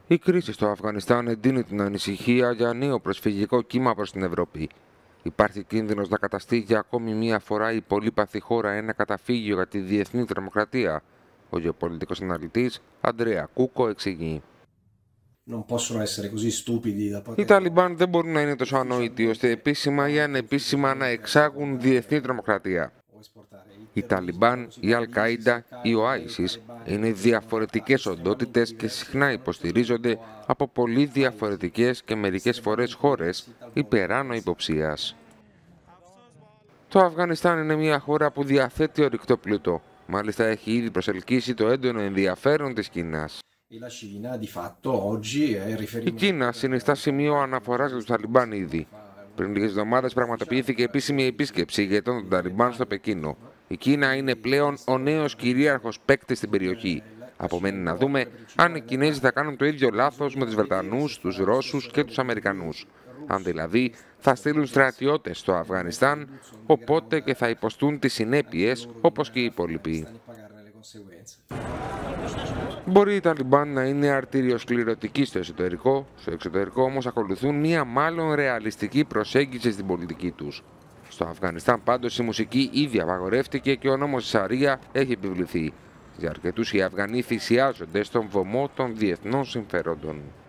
Η κρίση στο Αφγανιστάν εντείνει την ανησυχία για νέο προσφυγικό κύμα προς την Ευρώπη. Υπάρχει κίνδυνος να καταστεί για ακόμη μία φορά η πολύπαθη χώρα ένα καταφύγιο για τη διεθνή τρομοκρατία. Ο γεωπολιτικός αναλυτής Αντρέα Κούκο εξηγεί. Οι Ταλιμπάν δεν μπορούν να είναι τόσο ανόητοι ώστε επίσημα ή ανεπίσημα να εξάγουν διεθνή τρομοκρατία. Οι Ταλιμπάν, η Αλ-Καΐντα ή ο Άισις είναι διαφορετικές οντότητες και συχνά υποστηρίζονται από πολύ διαφορετικές και μερικές φορές χώρες υπεράνω υποψίας. Το Αφγανιστάν είναι μια χώρα που διαθέτει ορυκτό πλούτο. Μάλιστα έχει ήδη προσελκύσει το έντονο ενδιαφέρον της Κίνας. Η Κίνα συνιστά σημείο αναφοράς για τους Ταλιμπάν ήδη. Πριν λίγες εβδομάδες πραγματοποιήθηκε επίσημη επίσκεψη ηγετών των Ταλιμπάν στο Πεκίνο. Η Κίνα είναι πλέον ο νέος κυρίαρχος παίκτης στην περιοχή. Απομένει να δούμε αν οι Κινέζοι θα κάνουν το ίδιο λάθος με τους Βρετανούς, τους Ρώσους και τους Αμερικανούς. Αν δηλαδή θα στείλουν στρατιώτες στο Αφγανιστάν, οπότε και θα υποστούν τις συνέπειες όπως και οι υπόλοιποι. Μπορεί οι Ταλιμπάν να είναι αρτηριοσκληρωτικοί στο εξωτερικό όμως ακολουθούν μία μάλλον ρεαλιστική προσέγγιση στην πολιτική τους. Στο Αφγανιστάν πάντως η μουσική ήδη απαγορεύτηκε και ο νόμος Σαρία έχει επιβληθεί. Για αρκετούς οι Αφγανοί θυσιάζονται στον βωμό των διεθνών συμφερόντων.